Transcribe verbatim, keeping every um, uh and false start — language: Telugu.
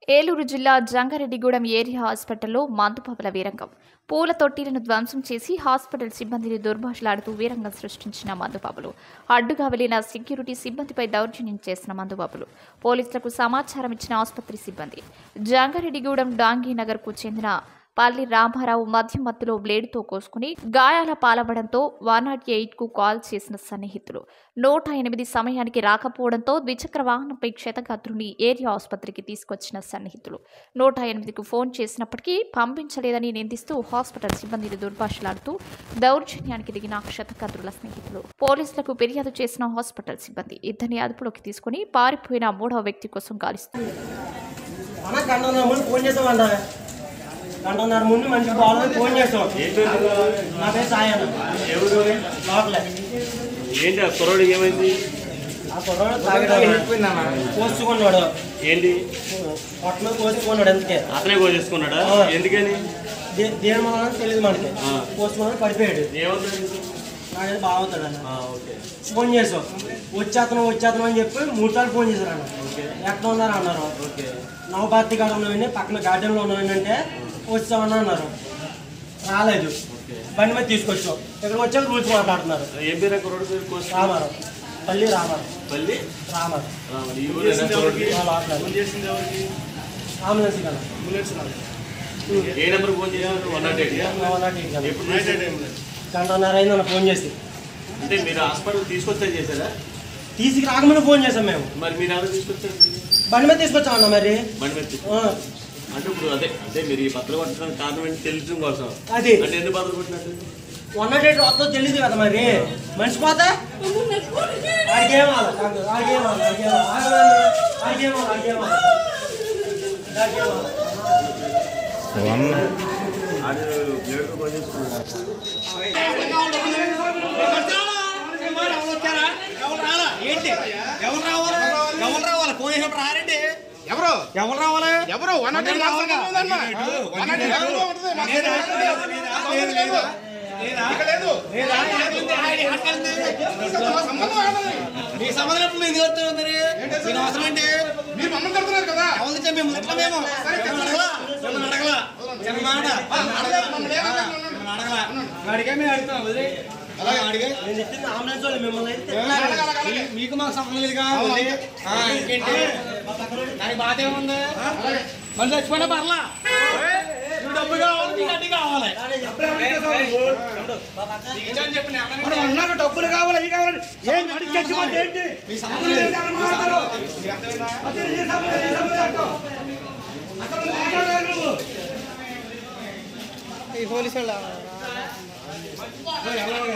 ఏలూరు జిల్లా జంగారెడ్డిగూడెం ఏరియా హాస్పిటల్లో మందుపాపల వీరంగం. పూల తొట్టిలను ధ్వంసం చేసి హాస్పిటల్ సిబ్బందిని దుర్భాషలాడుతూ వీరంగం సృష్టించిన మందుపాపలు. అడ్డుగా వెళ్లిన సెక్యూరిటీ సిబ్బందిపై దౌర్జన్యం చేసిన మందుపాపలు. పోలీసులకు సమాచారం ఇచ్చిన ఆసుపత్రి సిబ్బంది. జంగారెడ్డిగూడెం డాంగీనగర్కు చెందిన పల్లి రామారావు మద్యం మత్తులో బ్లేడుతో కోసుకుని గాయాల పాలవడంతో వన్ నాట్ ఎయిట్ కు కాల్ చేసిన సన్నిహితులు నూట ఎనిమిది సమయానికి రాకపోవడంతో ద్విచక్ర వాహనంపై క్షతగాత్రుని ఏరియా ఆసుపత్రికి తీసుకొచ్చిన సన్నిహితులు నూట ఎనిమిదికి ఫోన్ చేసినప్పటికీ పంపించలేదని నిందిస్తూ హాస్పిటల్ సిబ్బందిని దుర్భాషలాడుతూ దౌర్జన్యానికి దిగిన క్షతగాత్రుల స్నేహితులు. పోలీసులకు ఫిర్యాదు చేసిన హాస్పిటల్ సిబ్బంది ఇద్దరిని అదుపులోకి తీసుకుని పారిపోయిన మూడవ వ్యక్తి కోసం గాలిస్తూ గంటన్నర ముందు మంచి బాగుంది ఫోన్ చేస్తాం. నా పేరు సాయన్న. ఎవరు లోపలే ఏంటి ఆ కుర్రోడు ఏమైంది? ఆ కుర్రోడు తాగడం కోసుకున్నాడు. ఏంటి పొట్టలో కోసుకున్నాడు. ఎందుకే అతనే కోసేసుకున్నాడా? ఎందుకని దేని వల్ల తెలియదు మనకి. కోసుకున్నాడు పడిపోయాడు. ఏమవుతాడు? నాకైతే బాగుతాడు అన్న. ఫోన్ చేసాం. వచ్చేతను వచ్చేతను అని చెప్పి మూడు సార్లు ఫోన్ చేశారు అన్న. ఎక్కడ ఉన్నారు అన్నారు. నవభారతి గారు ఉన్నవన్నీ పక్కన గార్డెన్లో ఉన్నవన్నీ అంటే వచ్చామని అన్నారు. రాలేదు. బండి మీద తీసుకొచ్చాం. ఇక్కడికి వచ్చాక రూల్స్ మాట్లాడుతున్నారు. ఏం పేరు కుర్రోడు? రామారావు. పల్లి రామారావు. పల్లి రామారావు. అంబులెన్స్ కదా. ఏ నెంబర్ ఫోన్ చేశారు? One nought eight. గంటన్నర అయిందన్న ఫోన్ చేసి. అంటే మీరు హాస్పిటల్ తీసుకొచ్చా చేశారా? తీసుకు రాకముందు ఫోన్ చేసాం మేము. మరి మీరు ఎవరు తీసుకొచ్చారు? బండి మీద తీసుకొచ్చామన్నా. మరి బండి మీద అంటే ఇప్పుడు అదే అంటే మీరు ఈ బట్టలు కొట్టడానికి కారణం ఏంటి తెలియడం కోసం. అది అంటే ఎందుకు బట్టలు కొట్టినట్టు? వన్ నాట్ ఎయిట్ వస్తుందో తెలియదు కదా. మరి మనిషి పోతే ఆడికేం ఆడికేం ఆడికేం ఏంటి ఎవరు రావాలి? ఎవరు రావాలి? ఫోన్ చేసినప్పుడు రారండి. ఎవరు ఎవరు రావాలి? ఎవరు మీ సంబంధం ఎప్పుడు ఎందుకు వస్తారు? మీకు అవసరం ఏంటి? మీరు మమ్మల్ని కడుతున్నారు కదా. ఎవరు చెప్పి మేము ఎట్లా మేము అడగలా అడగలా చిన్న మాట అడగలా అడిగే మేము అడుగుతాం. వదిలే మీకు మాకు సంబంధం లేదుగా. ఇంకేంటి దానికి బాధ ఏముంది? మళ్ళీ చచ్చిపోయినా పర్లా. డబ్బు కావాలి, నీకు అడ్డీ కావాలి. అన్నాక డబ్బులు కావాలి, ఇవి కావాలి. ఏంటి మీ సంబంధం లేదు. ఈ పోలీసు వాళ్ళు